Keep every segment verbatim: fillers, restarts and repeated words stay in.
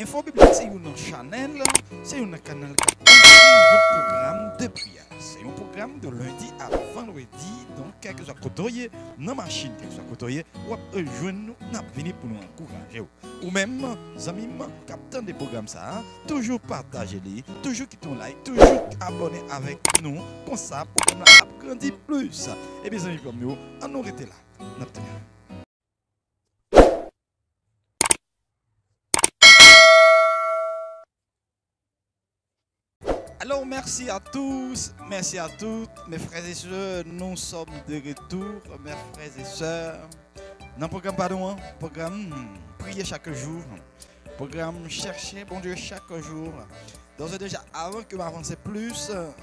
Info Biblique, c'est une channel, c'est un canal qui a un programme de prière. C'est un programme de lundi à vendredi. Donc, quel que soit côtoyé, dans la machine, quel que soit côtoyé, ou rejoindre nous, nous venir pour nous encourager. Ou même, amis, captant des programmes, ça, toujours partagez-les, toujours quitter un like, toujours abonner avec nous. Comme ça, pour nous agrandir plus. Et bien, amis, comme nous, on nous arrête là. Alors, merci à tous, merci à toutes, mes frères et sœurs. Nous sommes de retour, mes frères et sœurs. Dans le programme Pardon, programme Prier chaque jour, programme Chercher bon Dieu chaque jour. Donc, déjà, avant que m'avance plus, euh,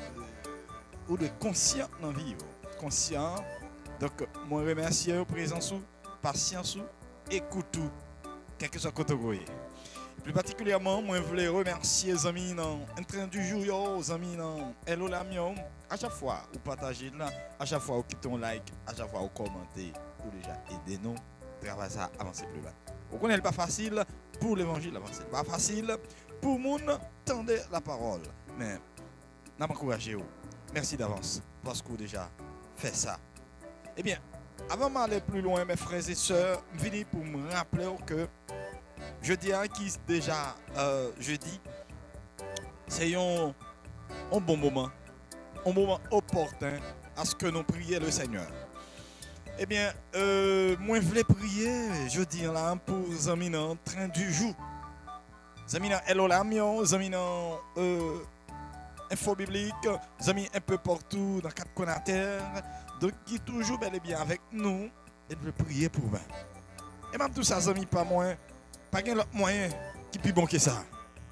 ou de conscient dans la vie, conscient. Donc, moi, remercie la présence, patience, écoute, quel que soit le côté. Plus particulièrement, moi, je voulais remercier les amis dans un train du jour, les amis dans Hello Lamion. À chaque fois, vous partagez là, à chaque fois, vous quittez un like, à chaque fois, vous commentez, vous déjà aidez nous, travailler ça, avancer plus bas. Vous connaissez pas facile pour l'évangile, avancer. Pas facile pour le monde, tendez la parole. Mais, nous encouragez. Merci d'avance parce que vous déjà fait ça. Eh bien, avant d'aller plus loin, mes frères et sœurs, je viens pour me rappeler que jeudi qui déjà euh, jeudi, c'est un, un bon moment, un moment opportun à ce que nous prions le Seigneur. Eh bien, euh, moi je voulais prier jeudi là pour les amis dans le train du jour. Les amis dans Hello Lamion, les amis dans euh, Info Biblique, les amis un peu partout dans quatre coins de la terre, donc qui toujours bel et bien avec nous et de prier pour eux. Et même tout ça, les amis, pas moins. Pas de l'autre moyen qui est plus bon que ça.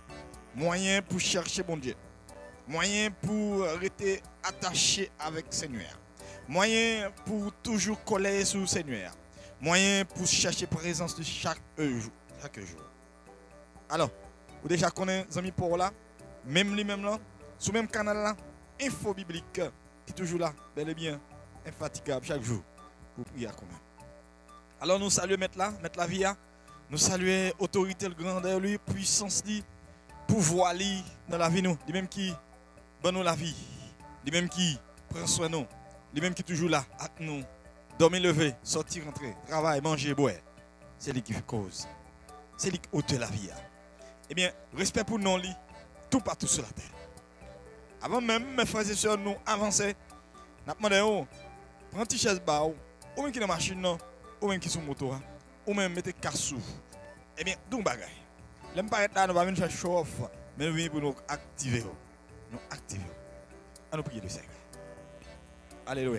Moyen pour chercher bon Dieu. Moyen pour rester attaché avec le Seigneur. Moyen pour toujours coller sur le Seigneur. Moyen pour chercher la présence de chaque jour. Chaque jour. Alors, vous déjà connaissez les amis pour là, même lui même là, sur le même canal là, Info Biblique, qui est toujours là, bel et bien, infatigable chaque jour, pour prier quand même. Alors nous saluons mettre là, mettre la vie. Nous saluons l'autorité, le grandeur, lui, puissance, lui, pouvoir lui, dans la vie, nous. Lui-même qui donne nous la vie. Lui-même qui prend soin de nous. Lui-même qui est toujours là, avec nous. Dormir, lever, sortir, rentrer, travailler, manger, boire. C'est lui qui fait cause. C'est lui qui ôte la vie. Eh bien, respect pour nous, lui, tout partout sur la terre. Avant même, mes frères et sœurs, nous avancer. Nous demandons, prends une chaise bas, ou même qui est dans la machine, ou même qui est sur le moto. Ou même mettez cassou. Eh bien, donc bagay. L'aime pas être là, nous va venir faire chauffe, mais nous venons pour nous activer. Nous activer. À nous prier le Seigneur. Alléluia.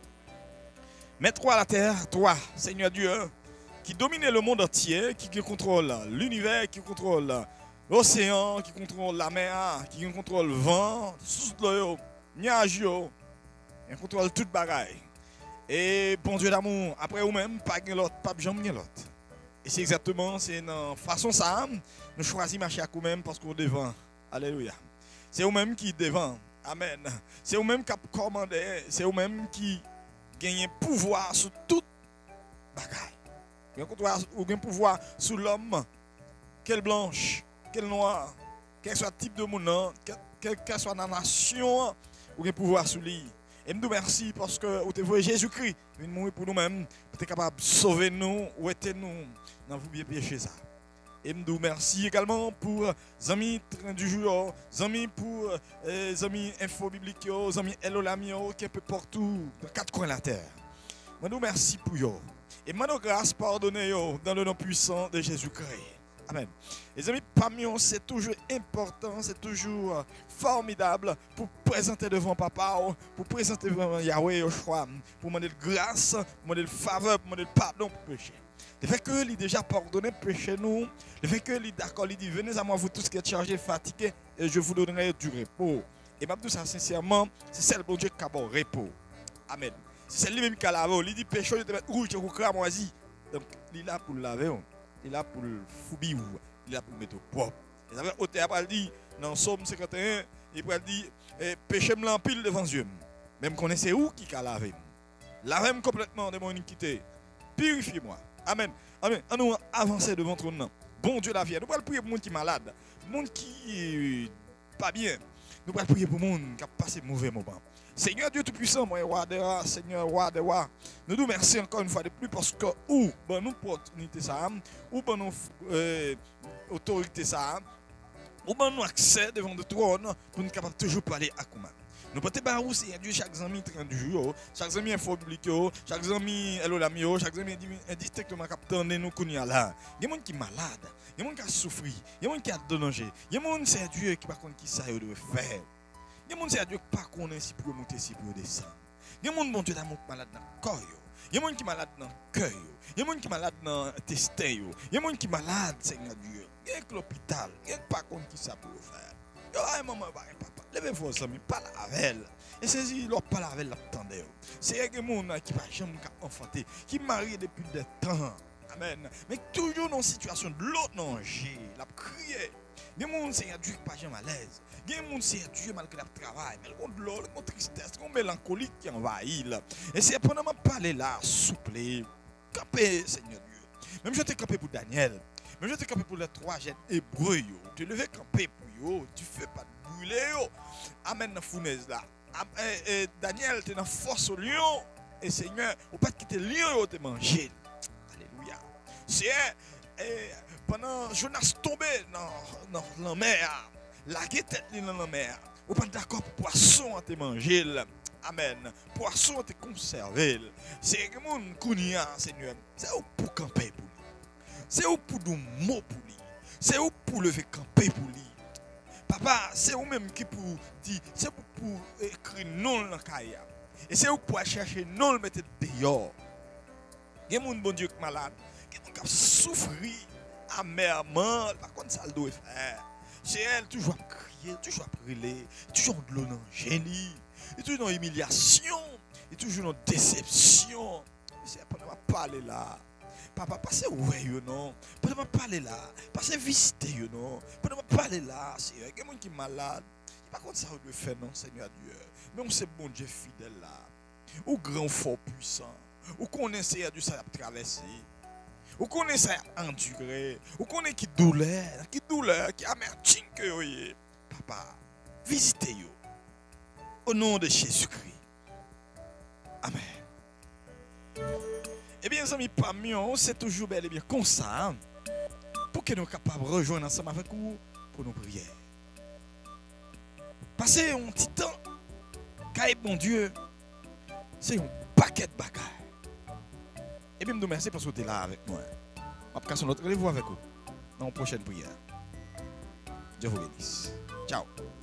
Mets toi à la terre, toi, Seigneur Dieu, qui domine le monde entier, qui contrôle l'univers, qui contrôle l'océan, qui contrôle la mer, qui contrôle le vent, le nuage, qui contrôle toute bagaille. Et bon Dieu d'amour, après vous-même, pas de l'autre, pas de jamais l'autre. Et c'est exactement, c'est dans façon ça, nous choisissons marcher à vous-même parce qu'on est devant. Alléluia. C'est vous-même qui devant. Amen. C'est vous-même qui commandez, c'est vous-même qui gagnez pouvoir sur toute bagaille. Vous avez pouvoir sur l'homme, quelle blanche, quelle noire, quel soit le type de monde, quelle que soit la nation, vous avez pouvoir sur lui. Et nous merci parce que vous avez vu Jésus-Christ, il est mourir pour nous-mêmes, pour être capable de sauver nous, ou être nous dans vous bien péché ça. Et nous merci également pour les amis du jour, les amis pour les amis Info Biblique, les amis Hello Lamio qui est un peu partout, dans quatre coins de la terre. Nous merci pour eux. Et nous grâce pardonnez dans le nom puissant de Jésus-Christ. Amen. Les amis, parmi nous, c'est toujours important, c'est toujours formidable pour présenter devant Papa, pour présenter devant Yahweh au choix, pour demander de grâce, pour demander de faveur, pour demander de pardon pour péché. Le fait que lui déjà pardonné péché nous, le fait que lui d'accord, il dit venez à moi vous tous qui êtes chargés, fatigués, et je vous donnerai du repos. Et même tout ça sincèrement, c'est celle bon Dieu qui a bon repos. Amen. C'est lui-même qui a lavé, il dit péché, il te met rouge, il te moisi. Donc il est là pour le laver. Il est là pour le foubi, il est là pour le mettre au propre. Et ça veut dire, il dit, dans Somme cinquante et un, il va dire, péché me l'empile devant Dieu. Même connaissez où qui a lavé. Lavez-moi complètement de mon iniquité. Purifiez-moi. Amen. Amen. On nous avancer devant ton nom. bon Dieu la vie. Nous allons prier pour les gens qui sont malades, les gens qui sont pas bien. Nous allons prier pour les gens qui ont passé mauvais moment. Seigneur Dieu Tout-Puissant, moi, roi de rois, Seigneur, roi de rois, nous nous remercions encore une fois de plus parce que ou ben nous opportunité ça, ou ben nous euh, autorité ça, ou ben nous accès devant le trône pour nous capables toujours parler à nous. Nous pouvons pas où c'est Dieu chaque ami trente jours, chaque ami info public, chaque ami hello l'ami, chaque ami indistinctement capteur nous connaît là. Il y a des gens qui sont malades, il y a des gens qui ont souffert, il y a des gens qui ont danger, il y a des gens c'est Dieu qui par contre qui sait de faire. Il y a des gens c'est Dieu qui pas connaît si pour monter si pour descendre. Il y a des gens bon Dieu d'amour malade dans le corps. Il y a des gens qui sont malades dans le cœur. Il y a des gens qui sont malades dans le testin. Il y a des gens qui sont malades, Seigneur Dieu. Il y a l'hôpital. Il y a pas contre qui ça peut faire. Il y a un maman, papa. Levez-vous ensemble, parlez avec elle. Et c'est si leur parle avec elle, l'attendez. C'est des gens qui ne sont jamais enfantés, qui sont mariés depuis des temps. Amen. Mais toujours dans une situation de l'autre danger. La crier. Il y a des gens, Seigneur Dieu, qui ne sont jamais à l'aise. Il y a des gens, Seigneur Dieu, malgré le travail, mais ils ont de l'eau, ils ont de tristesse, ils ont de mélancolie qui envahit. Et c'est pendant que je parle là, souple, campé, Seigneur Dieu. Même je t'ai campé pour Daniel. Même je t'ai campé pour les trois jeunes hébreux. Tu levé campé pour eux. Tu fais pas de brûler. Amen dans la fournaise là. Et Daniel, tu es dans la force au lion. Et Seigneur, on ne peut pas quitter le lion et te manger. Alléluia. C'est pendant Jonas tombé dans, dans la mer. La tête dans la mer. On pas d'accord pour poisson à te manger. Amen. Poisson à te conserver. C'est que mon kounia, Seigneur. C'est pour camper pour lui. C'est pour nous mots pour lui. C'est pour lever camper pour lui. Papa, c'est vous même qui pour dire, c'est pour, pour écrire non dans la caille. Et c'est pour chercher non le mettre dehors. Il y a des gens bon Dieu qui sont malades. Il y a des gens qui souffrent amèrement. Par contre, ça le doit faire. C'est elle toujours à crier, toujours à brûler, toujours de l'eau dans le génie, toujours dans l'humiliation, et toujours dans la déception. C'est pas de parler là. Papa, passez ouais, you know. Pas de parler là. Passez visiter, you know. Pas de parler là. C'est il y a des gens qui sont malades. Par contre, ça on doit faire, non, Seigneur Dieu. Mais on sait bon Dieu fidèle là. Ou grand, fort, puissant. Ou connaît Seigneur Dieu, ça a traversé. Ou connaît ça enduré, ou connaît qui douleur, qui douleur, qui amertume que vous. Papa, visitez-vous. Au nom de Jésus-Christ. Amen. Eh bien, les amis, parmi nous, c'est toujours bel et bien comme ça. Pour que nous soyons capables de rejoindre ensemble avec vous pour nos prières. Passez un petit temps, car bon Dieu, c'est un paquet de bagages. Et bien, je vous remercie parce que vous êtes là avec moi. Je vais passer notre rendez-vous avec vous dans la prochaine prière. Dieu vous bénisse. Ciao.